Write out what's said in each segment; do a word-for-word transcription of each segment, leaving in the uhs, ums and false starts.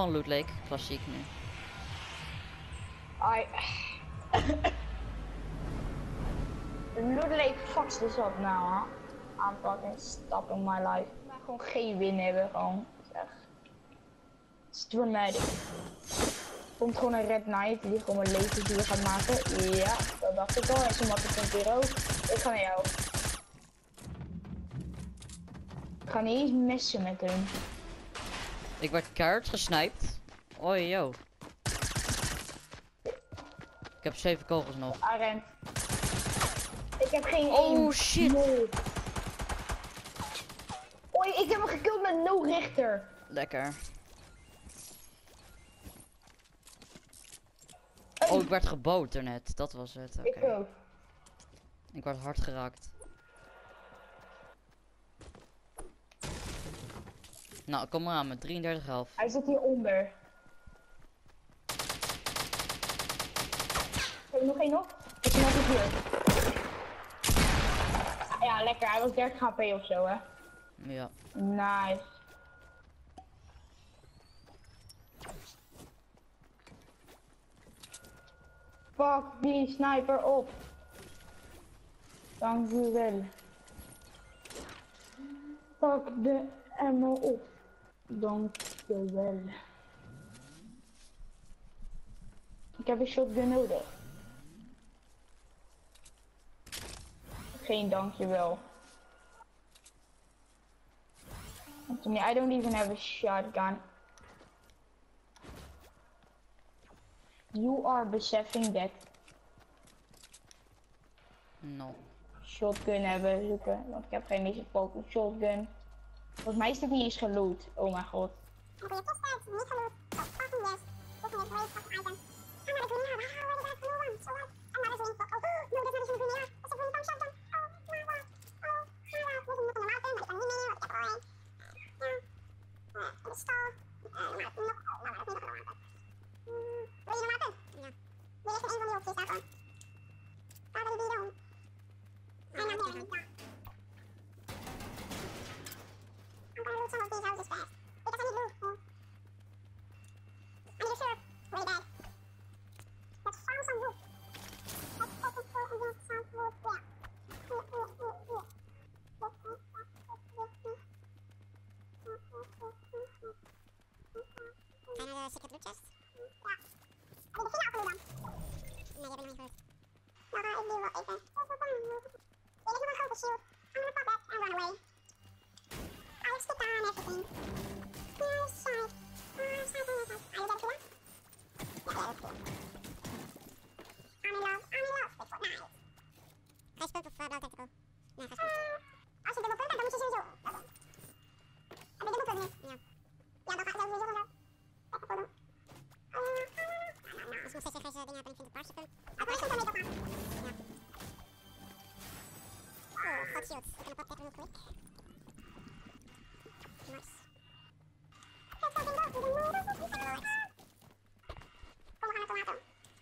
gewoon Loot Lake, klassiek nu. I... Loot Lake fucks this up now, huh? I'm fucking stuck in my life. Maar gewoon geen win hebben, gewoon. Het is echt... Het is dramatic. Komt gewoon een Red Knight die gewoon een levensuur gaat maken. Ja, dat dacht ik al. En zo makkelijk komt hier ook. Ik ga naar jou. Ik ga niet eens missen met hem. Ik werd keihard gesniped. Oi yo. Ik heb zeven kogels nog. Arend. Ik heb geen Oh aim. shit. No. Oei, ik heb hem gekild met no richter. Lekker. Hey. Oh, ik werd geboot er net. Dat was het. Oké. Ik ook. Ik werd hard geraakt. Nou, kom maar aan met drieëndertig helft. Hij zit hieronder. Heb je nog één op? Ik heb nog hier. Ja, lekker. Hij was dertig H P of zo, hè? Ja. Nice. Pak die sniper op. Dank u wel. Pak de ammo op. Dank u wel. Ik heb een shotgun nodig. Geen dankjewel. I don't even have a shotgun. You are beseffing that. No. Shotgun hebben zoeken, want ik heb geen deze poker shotgun. Volgens mij is dit niet eens geloot. Oh mijn god. Heb je testtijd niet geloot? Oh, fucking yes. Dit is een great fucking item. En maar dat we niet hebben, how did I feel one? So what? En maar dat is een fuck. Oh, no, dat is een vriendin. Ja, dat is een vriendin van shotgun. Oh, my god. Oh, my god. Dit is een normaal thing, maar ik kan niet meer, want ik heb er al een. Ja. Uh, in de stal. Uh, maar nog, oh, nou, dat is niet nog een wapen. Hmm, wil je een wapen? Ja. Wil je even een van die hokjes daarvan? Waar wil je die doen? En dan hier, ja. I'm gonna loot some of these houses fast. Because I need loot. Yeah. I need a syrup. Really bad. Let's farm some wood. Let's take it for against some wood. Yeah. Here, here, here, here. Let's take that. Let's take this. Zijn er de secret loot chests? Ja. Heb je de vinger opgenomen dan? Nee, die heb ik nog niet gehoord. Nou ga ik die wel even. Hier ligt nog een grote shield. I'm gonna pop that and run away. I'll stick on everything. Nice shot. Nice shot, nice shot. Are you ready for that? Yeah, that looks cool. I'm in love. I'm in love with Fortnite. Ga je spelen of uh, blauw tactical? Nee, ga spelen. Uh, als je dubbelpunt hebt, dan moet je sowieso dat doen. Heb je dubbelpunt nu? Ja. Ja, dan ga ik sowieso van dat tactical doen. Uh, nou, nou, nou. Als je nog steeds geen grijze dingen hebt en ik vind het paars stukken. Oké, ik vind het wel mee op. Ja. Oh, god shield. Ik kan een pop that real quick. Nice. Let's fucking go to the moon. Kom, we gaan naar tomato.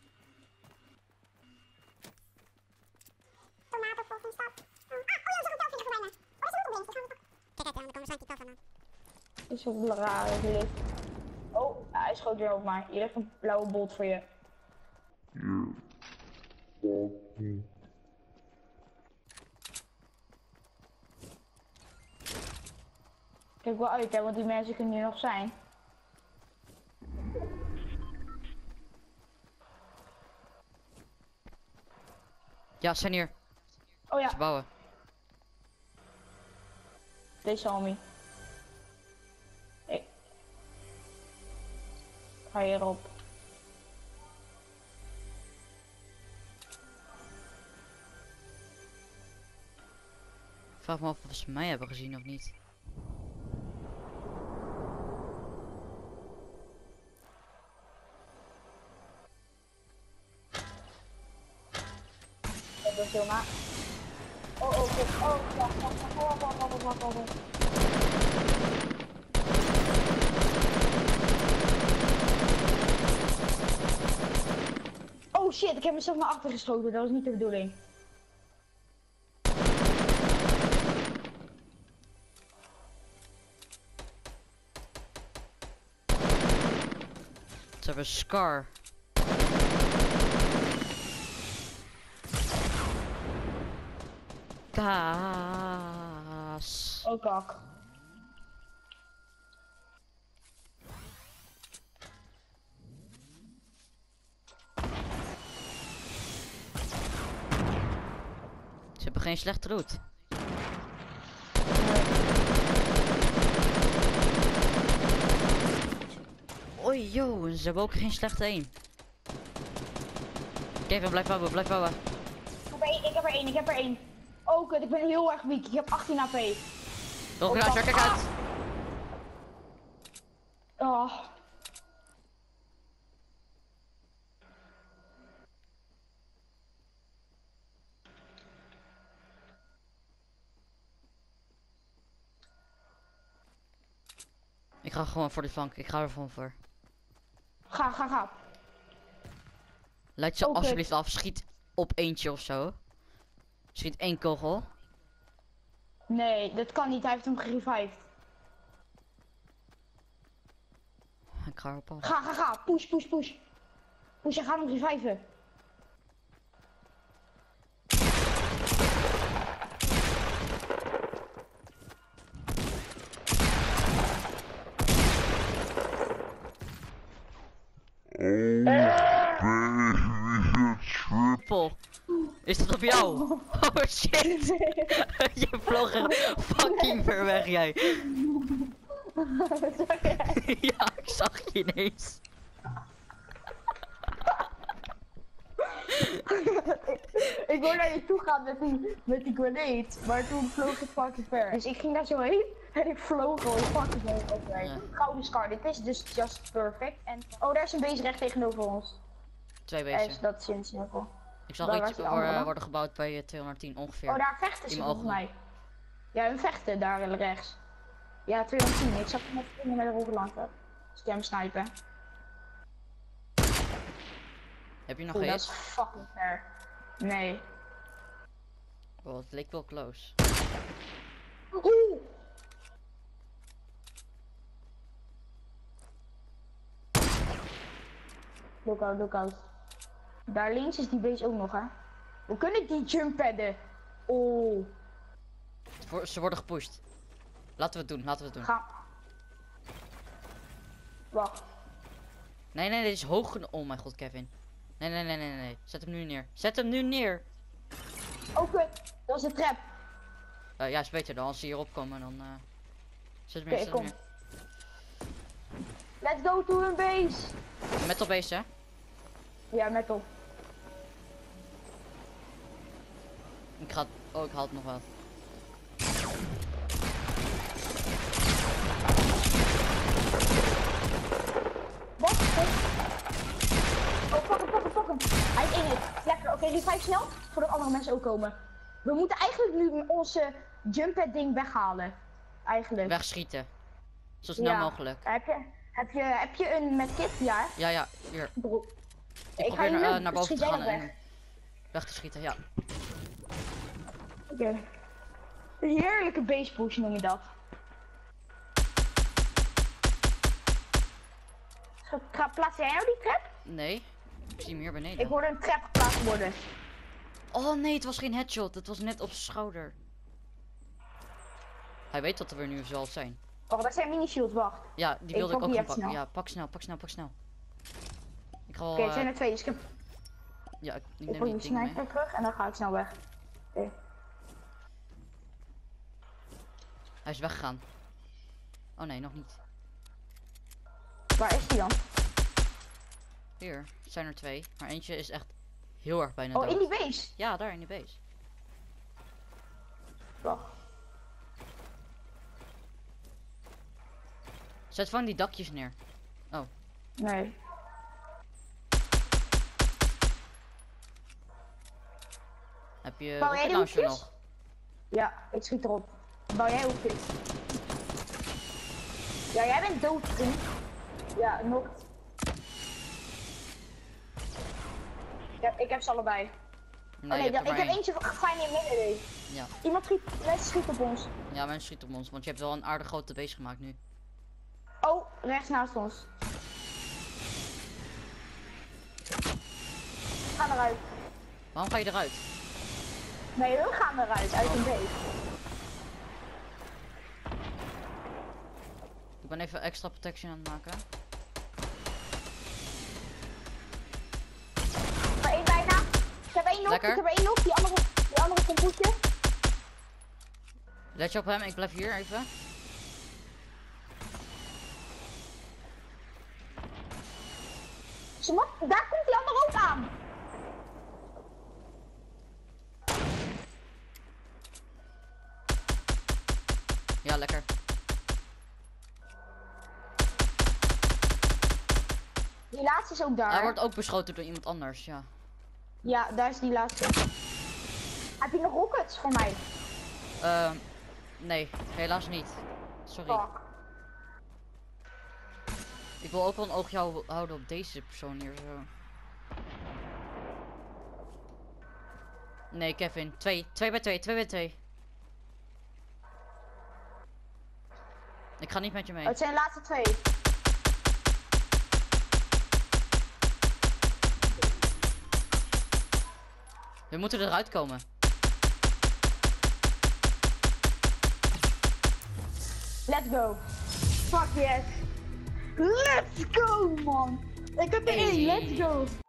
Tomato fucking stop. Oh, ah, oh ja, er is ook een telvlinder voorbij me. Wat is er nog op links? Kijk uit, er komen waarschijnlijk die tel van me. Is ook raar licht. Oh, hij schoot weer op mij. Hier ligt een blauwe bolt voor je. Kijk wel uit, hè, want die mensen kunnen hier nog zijn. Ja, ze zijn hier. Oh ja, Ze bouwen. deze homie. Ik ga hierop. Ik vraag me af of ze mij hebben gezien of niet. Dat is heel maar. Oh, oh, oh, oh, wacht, wacht, wacht, wacht, wacht, wacht, wacht, wacht, wacht. Oh shit, ik heb mezelf naar achter geschoten, dat was niet de bedoeling. Ze hebben Scar. Kaas. Oh kak. Ze hebben geen slechte route. Oei, yo, ze hebben ook geen slechte aim. Kevin, blijf bouwen, blijf bouwen. Ik heb er één, ik heb er één, ik heb er één. Oh kut, ik ben heel erg weak. Ik heb achttien H P. Nog een kijk uit. Oh. Ik ga gewoon voor de flank, ik ga er gewoon voor. Ga, ga, ga. Leid ze Oh, alsjeblieft af, schiet op eentje of zo. Schiet één kogel. Nee, dat kan niet. Hij heeft hem gerevived. Ik ga erop af. Ga, ga, ga. Push, push, push. Push, hij gaat hem reviven. Triple. Is dat op jou? Oh shit. Je vloog er fucking ver weg, jij. Ja, ik zag je ineens. Ik wou naar je toe gaan met die, met die grenade, maar toen vloog het fucking ver. Dus ik ging daar zo heen en ik vloog gewoon fucking heen overheen. Ja. Gouden Scar, dit is dus just perfect. En oh, daar is een base recht tegenover ons. Twee Er is beesten. dat sinds simpel. Ik zag Waar iets was die worden, andere dan? worden gebouwd bij uh, tweehonderdtien ongeveer. Oh, daar vechten In ze mijn volgens ogen. mij. Ja, hun vechten daar rechts. Ja, tweehonderdtien. Ik zag hem net springen met de rollenlanter. Scam snipen. Heb je nog Oeh, dat iets? is fucking ver. Nee. Oh, het leek wel close. Oeh! Look out, look out. Daar links is die base ook nog, hè. We kunnen die jump padden. Oh. Voor- Ze worden gepusht. Laten we het doen, laten we het doen. Ga. Wacht. Nee, nee, dit is hoog genoeg. Oh mijn god, Kevin. Nee, nee, nee, nee, nee. Zet hem nu neer. Zet hem nu neer. Oh, kut. Dat is de trap. Uh, ja, is beter dan als ze hierop komen, dan uh... zet hem Oké, neer, zet hem kom. neer. Let's go to een base. Metal base, hè? Ja, metal. Ik ga... Oh, ik haal het nog wel. Wat? Oh, fuck hem, fuck hem, fuck hem. Hij is in het. Lekker. Oké, revive snel, voordat andere mensen ook komen. We moeten eigenlijk nu onze jump pad ding weghalen. Eigenlijk. Wegschieten. Zo snel Ja. mogelijk. Heb je, heb je, heb je een medkit? Ja. Ja, ja, hier. Bro. Ik, Ik ga probeer je naar, nu- uh, naar boven schiet te jij gaan nog en weg? weg te schieten, ja. Oké. Een heerlijke base push noem je dat. Ga, plaats jij nou die trap? Nee, ik zie hem hier beneden. Ik hoorde een trap geplaatst worden. Oh nee, het was geen headshot. Het was net op zijn schouder. Hij weet dat er weer nu zal zijn. Oh, dat zijn mini shields, wacht. Ja, die Ik wilde ik, pak ook die gaan even pakken. snel. Ja, pak snel, pak snel, pak snel. Ik ga wel... Oké, het eh, zijn er twee, dus ik, heb, ja, ik, ik ik neem pak die die ding mee. sniper terug en dan ga ik snel weg. Oké. Hij is weggegaan. Oh nee, nog niet. Waar is die dan? Hier, het zijn er twee. Maar eentje is echt heel erg bijna Oh, dood. in die base. Ja, daar in die base. Wacht. Zet van die dakjes neer. Nee. Heb je Bouw jij rocket de launcher hoekjes? nog? Ja, ik schiet erop. Bouw jij hoekjes? Ja, jij bent dood, vriend. Ja, nog. Ik heb, ik heb ze allebei. Nee, oh nee, je dan, hebt ik er heb maar eentje fijn in midden. Ja. Iemand schiet, mensen schieten op ons. één. Ja, mensen schieten op ons, want je hebt wel een aardig grote base gemaakt nu. Oh, rechts naast ons. eruit. Waarom ga je eruit? Nee, hun gaan eruit, uit hun base. Ik ben even extra protection aan het maken. Maar één bijna. Ik heb één nog, Lekker. ik heb één nog. Die andere, die andere komt poetje. Let je op hem, ik blijf hier even. Ze mag- Daar komt die andere ook aan. Ja, lekker. Die laatste is ook daar. Hij wordt ook beschoten door iemand anders, ja. Ja, daar is die laatste. Heb je nog rockets voor mij? Ehm, nee, helaas niet. Sorry. Fuck. Ik wil ook wel een oogje hou- houden op deze persoon hier zo. Nee, Kevin. Twee. Twee bij twee. Twee bij twee. Ik ga niet met je mee. Het zijn de laatste twee. We moeten eruit komen. Let's go. Fuck yes. Let's go, man. Ik heb er één. Hey. Let's go.